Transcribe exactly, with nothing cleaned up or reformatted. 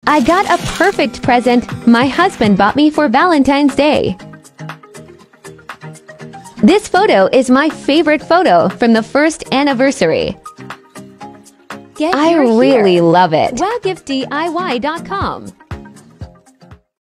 I got a perfect present my husband bought me for Valentine's Day. This photo is my favorite photo from the first anniversary. Get I your really here. love it. wow gift D I Y dot com